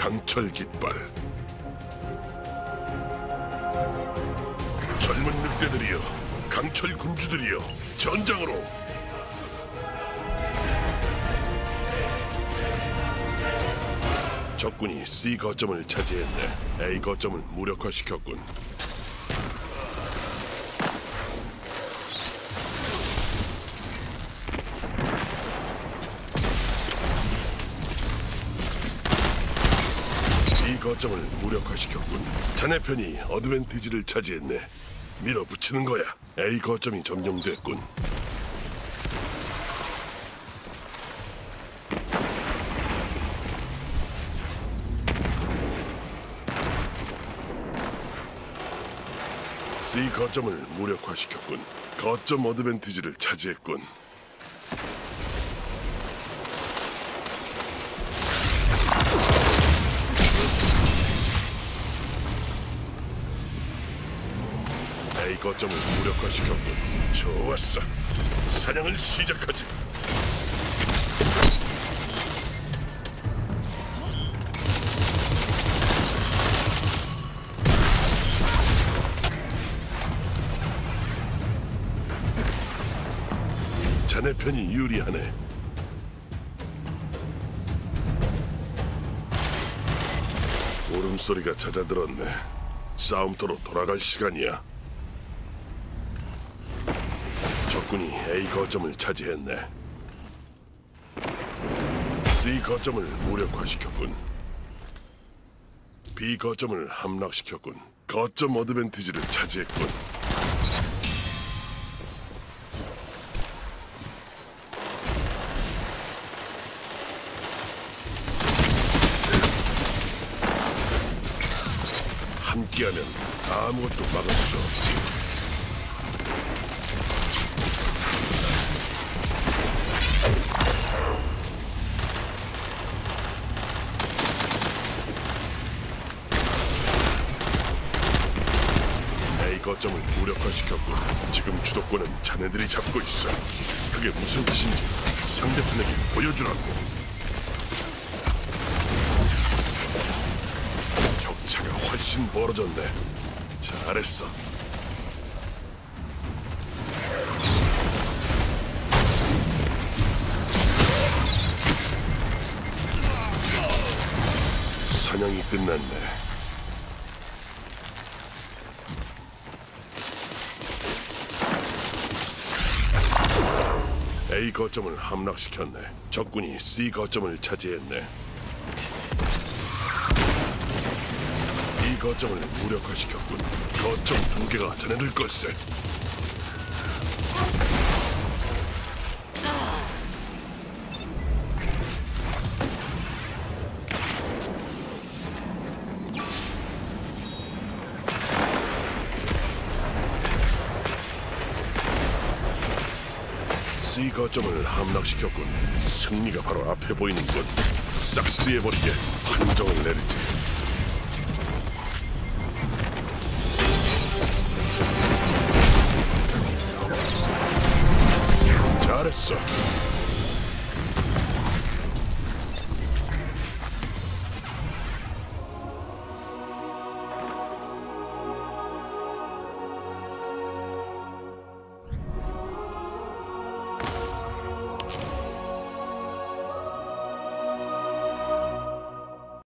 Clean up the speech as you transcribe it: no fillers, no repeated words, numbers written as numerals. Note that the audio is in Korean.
강철 깃발. 젊은 늑대들이여, 강철 군주들이여, 전장으로. 적군이 C 거점을 차지했네. A 거점을 무력화시켰군. B 거점을 무력화시켰군. 자네 편이 어드밴티지를 차지했네. 밀어붙이는 거야. A 거점이 점령됐군. C 거점을 무력화시켰군. 거점 어드밴티지를 차지했군. A 거점을 무력화시켰군. 좋았어. 사냥을 시작하지. 자네 편이 유리하네. 울음소리가 잦아들었네. 싸움터로 돌아갈 시간이야. 적군이 A 거점을 차지했네. C 거점을 무력화시켰군. B 거점을 함락시켰군. 거점 어드밴티지를 차지했군. 함께하면 아무것도 막을 수 없지. A 거점을 무력화시켰군. 지금 주도권은 자네들이 잡고 있어. 그게 무슨 뜻인지 상대편에게 보여주라고. 격차가 훨씬 벌어졌네. 잘했어. 사냥이 끝났네. A 거점을 함락시켰네. 적군이 C 거점을 차지했네. B 거점을 무력화시켰군. 거점 2개가 자네들 걸세. C 거점을 함락시켰군. 승리가 바로 앞에 보이는군. 싹쓸이해버리게 판정을 내리지. 잘했어.